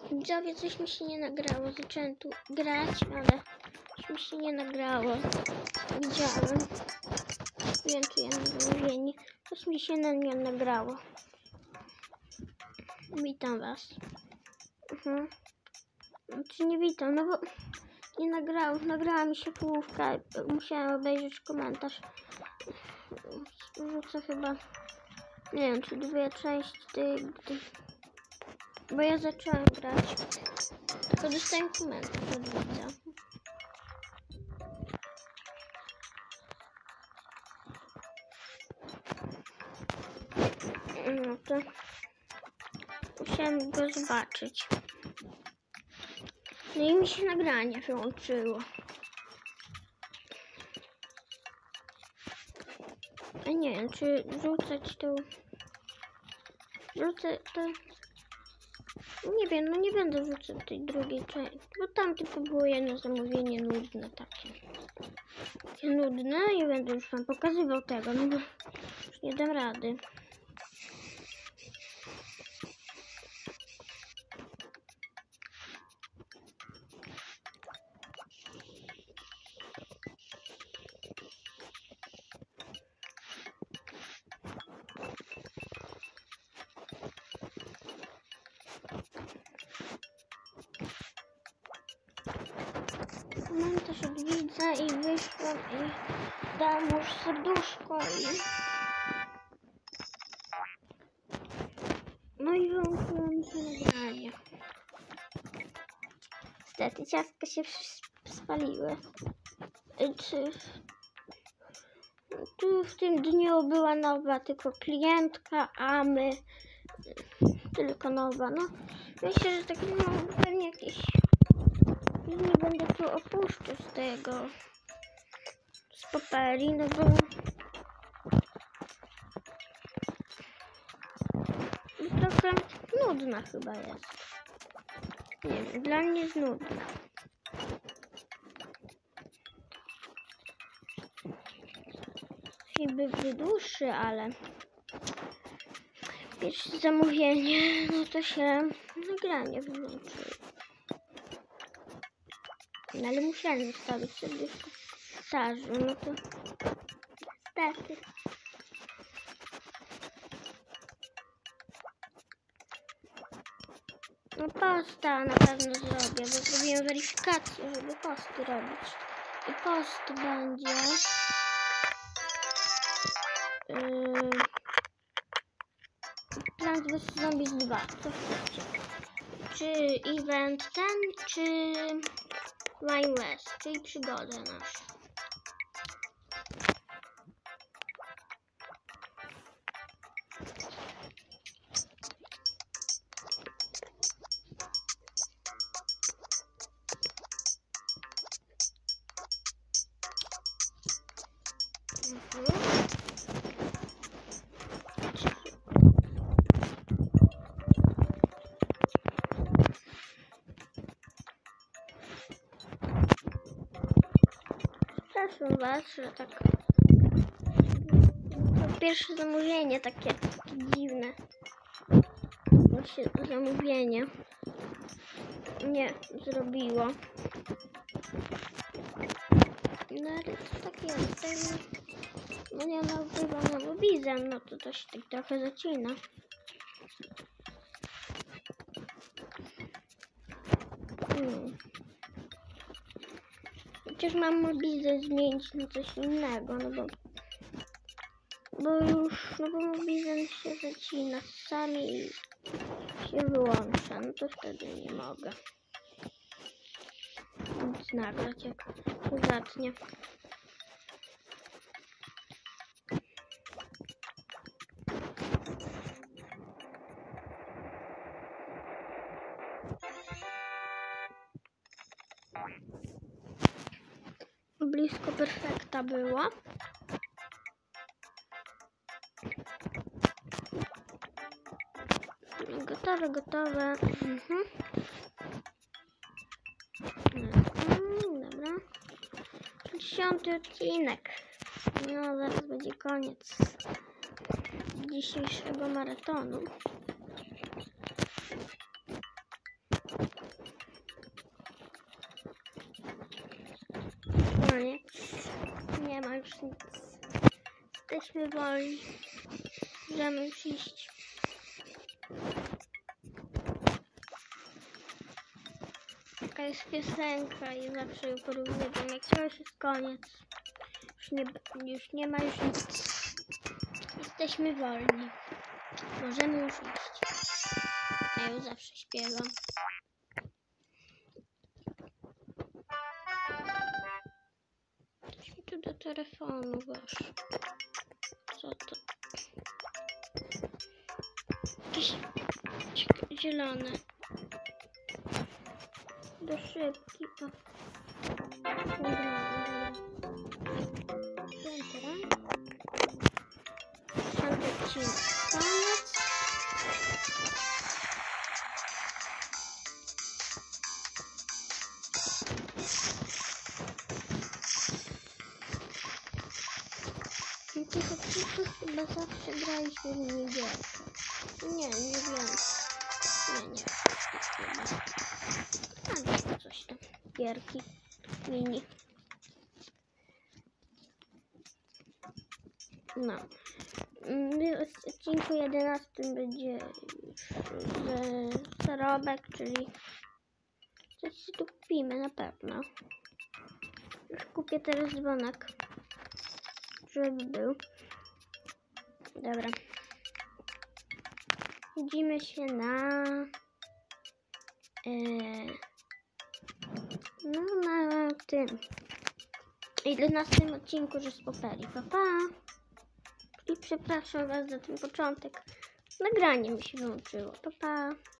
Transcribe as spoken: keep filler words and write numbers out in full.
Widzowie, coś mi się nie nagrało. Zacząłem tu grać, ale coś mi się nie nagrało. Widziałem. Wiem, czy ja na zamówienie. Coś mi się na nie nagrało. Witam was. Mhm. Czy nie witam? No bo nie nagrało. Nagrała mi się połówka. Musiałem obejrzeć komentarz. Wrzucę chyba, nie wiem, czy dwie części tej, tej, bo ja zacząłem grać. Tylko dostałem komentarz od widza. No to musiałem go zobaczyć. No i mi się nagranie wyłączyło. A nie wiem, czy rzucać to... Rzucę to... Nie wiem, no nie będę rzucać tej drugiej części, bo tam tylko było jedno zamówienie nudne takie. Takie nudne, nie będę już wam pokazywał tego, no bo już nie dam rady. Mam też od widza i wyszłam i dałam już serduszko i... No i wyłączyło mi się nagranie. Niestety ciastka się spaliły. Czy... Tu w tym dniu była nowa tylko klientka, a my tylko nowa. No myślę, że tak no, pewnie jakieś... Nie będę tu opuszczał z tego, z Poperi, no bo trochę nudna chyba jest. Nie wiem, dla mnie jest nudna. Film by dłuższy, ale pierwsze zamówienie, no to się nagranie wyłączyło. No ale musiałem zostawić sobie w stażu, no to niestety. No posta na pewno zrobię, bo zrobiłem weryfikację, żeby posty robić. I post będzie... Yy, Plants vs Zombies dwa, co chcecie? Czy event ten, czy Wild West, czyli przygoda nasza. Mhm. Przepraszam was, że tak... To pierwsze zamówienie takie, takie dziwne. Bo się zamówienie nie zrobiło. No ale to tak jest. No nie nagrywam na Mobizem, no to to się tak trochę zacina. Hmm. Chociaż mam Mobizę zmienić na coś innego, no bo... Bo już, no bo Mobizem się zacina sami i się wyłącza, no to wtedy nie mogę nic nagrać jak zatnie. Blisko perfekta była. Gotowe, gotowe. Mhm. Dobra. Dziesiąty odcinek. No, zaraz będzie koniec dzisiejszego maratonu. już nic. Jesteśmy wolni. Możemy już iść. Taka jest piosenka i zawsze ją porównywam. Jak to już jest koniec. Już nie, już nie ma już nic. Jesteśmy wolni. Możemy już iść. Ja ją zawsze śpiewam. Coś mi tu do telefonu weszło. Co to? Jakieś zielone. Do szybki. O. Dziesiąty odcinek. Koniec. I tych odcinków chyba zawsze graliśmy w niedzielkę. Nie, nie wiem. Nie, nie. A nie, coś tam. Gierki. Mini. No. W odcinku jedenastym będzie już zarobek, czyli coś się tu kupimy na pewno. Już kupię teraz dzwonek, żeby był. Dobra. Widzimy się na ee, no na tym jedenastym odcinku, że z Popeli. Pa, pa. I przepraszam was za ten początek. Nagranie mi się wyłączyło. Pa, pa.